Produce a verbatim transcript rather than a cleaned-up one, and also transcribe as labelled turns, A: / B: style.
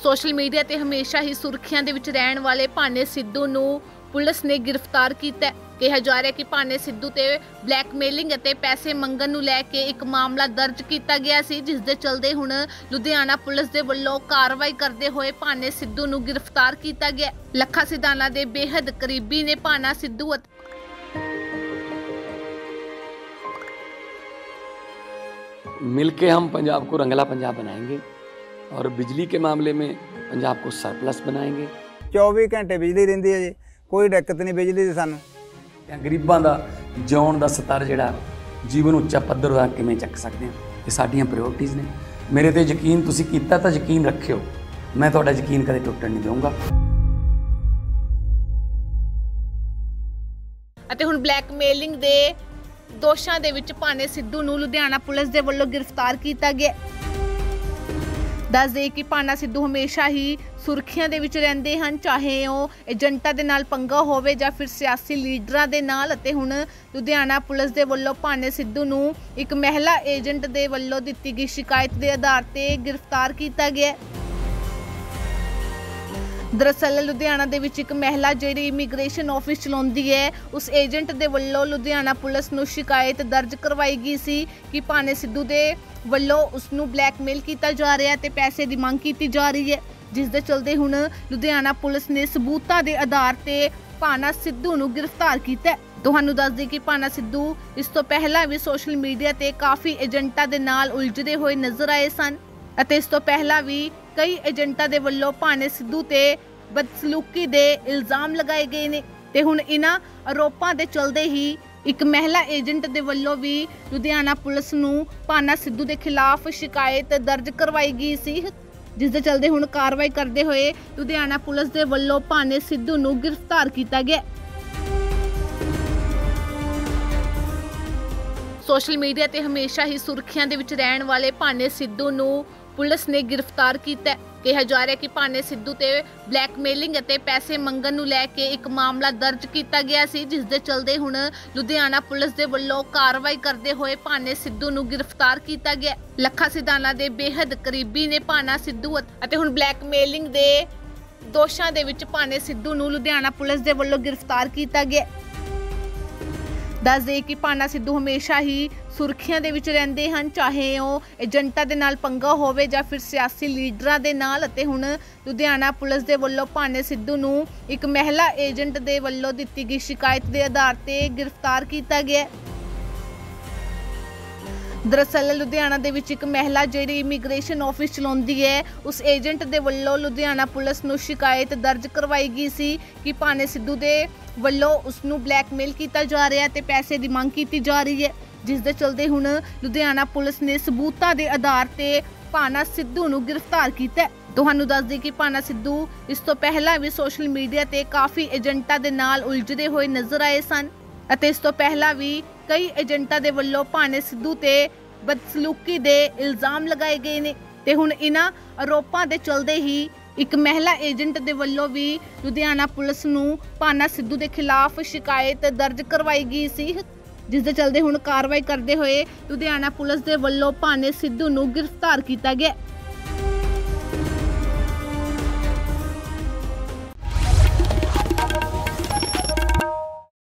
A: Social media ते हमेशा ही सुर्खियां दे विच रहण वाले भाने सिद्धू नूं पुलिस ने गिरफ्तार किया है। कहा जा रहा है कि भाने सिद्धू ते ब्लैकमेलिंग अते पैसे मंगण नूं लैके एक मामला दर्ज किया गया सी, जिस दे चलदे हुण लुधियाना पुलिस दे वल्लों कार्रवाई करते हुए भाने सिद्धू नूं गिरफ्तार किया गया। लखा सिधाना दे बेहद करीबी ने भाना सिद्धू
B: मिलके हम पंजाब को रंगला पंजाब बनाएंगे और बिजली के मामले में पंजाब को सरप्लस बनाएंगे।
C: चौबीस घंटे बिजली रहिंदी है जी, कोई दिक्कत नहीं बिजली दी सानूं।
B: गरीबां दा जिउण दा स्तर जिहड़ा जीवन उच्चा पੱਧਰ दा किवें ਚੱਕ सकते हैं, ये साडियां प्रायोरिटीज़ ने। मेरे ते यकीन तुसीं कीता तां यकीन रखियो, मैं तुहाडा यकीन कदे टुੱਟਣ नहीं दूंगा।
A: ਅਤੇ ਹੁਣ ਬਲੈਕਮੇਲਿੰਗ ਦੇ ਦੋਸ਼ਾਂ ਦੇ ਵਿੱਚ ਭਾਨੇ ਸਿੱਧੂ ਨੂੰ ਲੁਧਿਆਣਾ ਪੁਲਿਸ ਦੇ ਵੱਲੋਂ ਗ੍ਰਿਫਤਾਰ ਕੀਤਾ ਗਿਆ। दस दे कि भाना सिद्धू हमेशा ही सुर्खियां दे विच रहिंदे हन, चाहे वो एजेंटां दे नाल पंगा होवे जां फिर सियासी लीडरां दे नाल। अते हुण लुधियाना पुलिस दे वल्लों भाने सिद्धू नूं एक महिला एजेंट दे वल्लों दित्ती गई शिकायत दे आधार ते गिरफ्तार किया गया। दरअसल लुधियाना दे विच एक महिला जिहड़ी इमीग्रेशन ऑफिस चलाउंदी है, उस एजेंट दे वल्लों लुधियाना पुलिस नूं शिकायत दर्ज करवाई गई सी कि भाने सिद्धू दे वल्लों उसनूं ब्लैकमेल किया जा रहा है, पैसे की मांग की जा रही है, जिस दे चलदे हुण लुधियाना पुलिस ने सबूतां दे आधार ते भाना सिद्धू नूं गिरफ्तार किया। तुहानूं दस दईए कि भाना सिद्धू इस तो पहला भी सोशल मीडिया ते काफ़ी एजेंटां दे नाल उलझदे होए नज़र आए सन अते इस तो पहला भी कई एजेंटां दे वल्लों भाने सिद्धू ते बदसलूकी दे इल्जाम लगाए गए ने ते हुण इन्हां आरोपां दे चलदे ही एक महिला एजेंट दे वल्लों भी लुधियाना पुलिस नूं भाना सिद्धू दे खिलाफ शिकायत दर्ज करवाई गई सी, जिस दे चलदे हुण कार्रवाई करते हुए लुधियाना पुलिस दे वल्लों भाने सिद्धू नूं गिरफ्तार किया गया। सोशल मीडिया ते हमेशा ही सुर्खियां दे विच रहण वाले भाने सिद्धू नूं पुलिस ने गिरफ्तार किया। कहा जा रहा है कि भाने सिद्धू ते ब्लैकमेलिंग अते पैसे मंगण नूं लैके एक मामला दर्ज किया गया सी, जिस दे चलदे हुण लुधियाना पुलिस दे वल्लों कार्रवाई करते हुए भाने सिद्धू नूं गिरफ्तार किया गया। लखा सिधाना दे बेहद करीबी ने भाना सिद्धू अते हुण ब्लैकमेलिंग दे दोषां दे विच भाने सिद्धू नूं लुधियाना पुलिस दे वल्लों गिरफ्तार किया गया। दस दे कि भाना सिद्धू हमेशा ही सुर्खियां दे विच रहिंदे हन, चाहे वो एजेंटां दे नाल पंगा होवे जां फिर सियासी लीडरां दे नाल। अते हुण लुधियाना पुलिस दे वल्लों भाने सिद्धू नूं एक महिला एजेंट दे वल्लों दित्ती गई शिकायत दे आधार ते गिरफ्तार किया गया। दरअसल लुधियाना दे विच एक महिला जिहड़ी इमीग्रेशन ऑफिस चलाउंदी है, उस एजेंट दे वल्लों लुधियाना पुलिस नूं शिकायत दर्ज करवाई गई सी कि भाने सिद्धू दे वल्लों उसनूं ब्लैकमेल किया जा रहा है, पैसे की मांग की जा रही है, जिस दे चलदे हुण लुधियाना पुलिस ने सबूतां दे आधार ते भाना सिद्धू नूं गिरफ्तार किया। तुहानूं दस दईए कि भाना सिद्धू इस तो पहला भी सोशल मीडिया ते काफ़ी एजेंटां दे नाल उलझदे होए नज़र आए सन अते इस तो पहला भी कई एजेंटां दे वल्लों भाने सिद्धू ते बदसलूकी दे इल्जाम लगाए गए ने ते हुण इन्हां आरोपां दे चलदे ही एक महिला एजेंट दे वल्लों भी लुधियाना पुलिस नूं भाना सिद्धू दे खिलाफ शिकायत दर्ज करवाई गई सी, जिस दे चलदे हुण कार्रवाई करते हुए लुधियाना पुलिस दे वल्लों भाने सिद्धू नूं गिरफ्तार किया गया।